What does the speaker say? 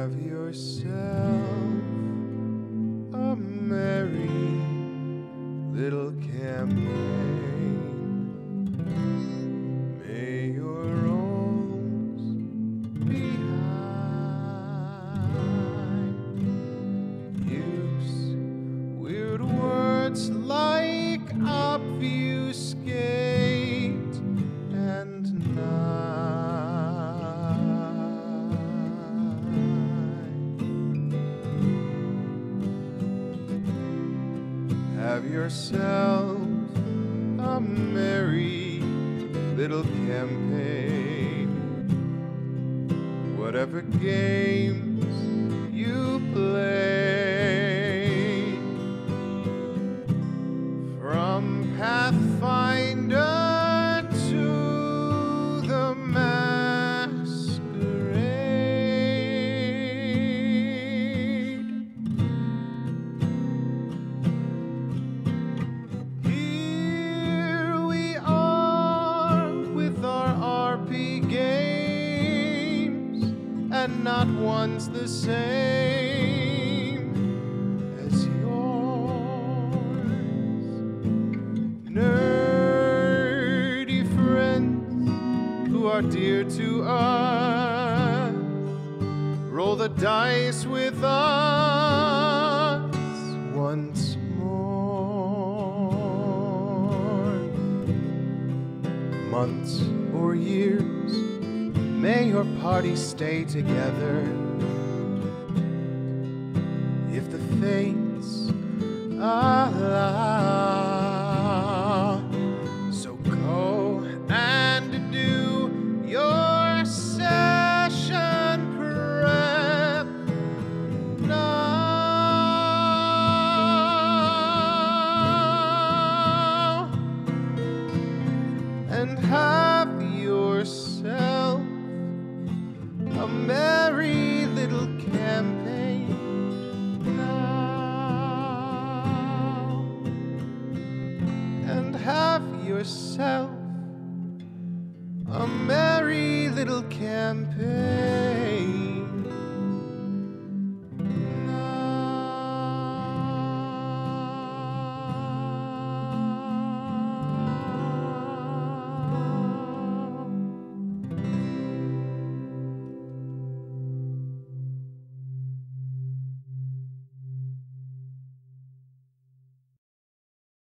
Have yourself a merry little campaign. May your wrongs behind use weird words like obfuscate and have yourself a merry little campaign. Whatever games you play, from Pathfinder to the Masquerade. Here we are with our RP games, and not one's the same as yours. Nerdy friends who are dear to us, roll the dice with us once more. Months or years, may your party stay together. If the fates allow, so go and do your session prep now, and have yourself a merry little campaign now, and have yourself a merry little campaign.